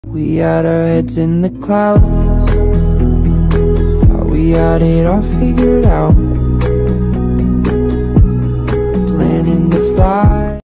We had our heads in the clouds, thought we had it all figured out.